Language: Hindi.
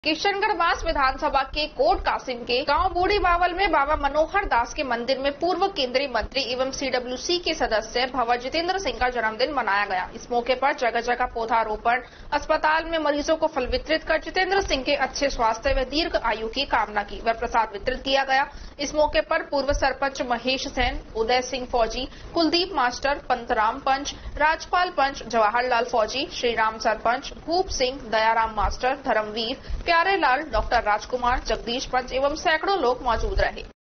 किशनगढ़ बास विधानसभा के कोट कासिम के गांव बूढ़ी बावल में बाबा मनोहर दास के मंदिर में पूर्व केंद्रीय मंत्री एवं सीडब्ल्यूसी के सदस्य भंवर जितेंद्र सिंह का जन्मदिन मनाया गया। इस मौके पर जगह जगह पौधारोपण, अस्पताल में मरीजों को फल वितरित कर जितेंद्र सिंह के अच्छे स्वास्थ्य व दीर्घ आयु की कामना की व प्रसाद वितरित किया गया। इस मौके पर पूर्व सरपंच महेश सेन, उदय सिंह फौजी, कुलदीप मास्टर, पंतराम पंच, राजपाल पंच, जवाहरलाल फौजी, श्रीराम सरपंच, भूप सिंह, दयाराम मास्टर, धर्मवीर, प्यारे लाल, डॉक्टर राजकुमार, जगदीश पंच एवं सैकड़ों लोग मौजूद रहे।